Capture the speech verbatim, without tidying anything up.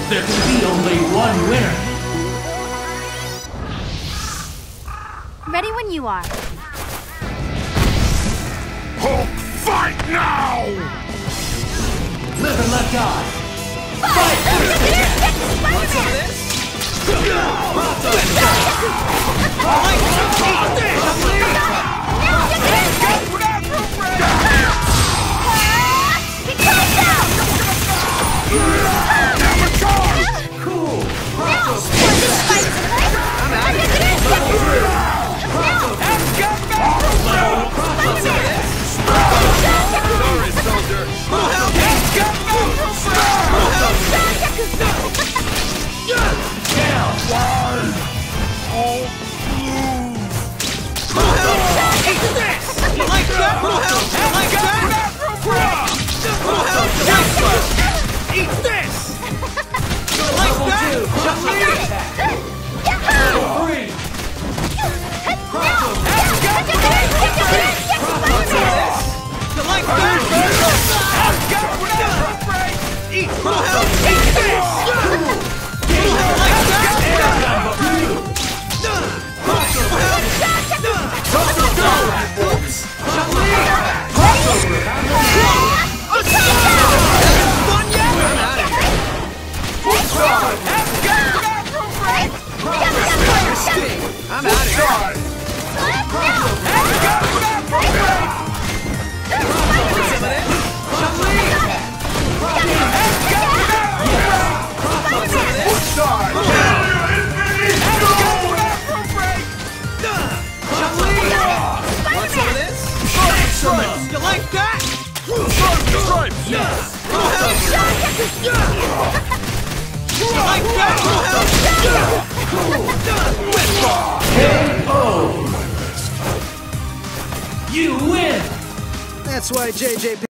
There can be only one winner. Ready when you are. Hulk, fight now! Live and let die. Fight! What's this? Cool. Sorry, soldier. Down. Oh, Like that? Like that? Eat this! Like that? Three. You like that? Eat! Eat this! Like that? I'm out of here. You like that? stripes! Yes. You like that? K O. You win. That's why J J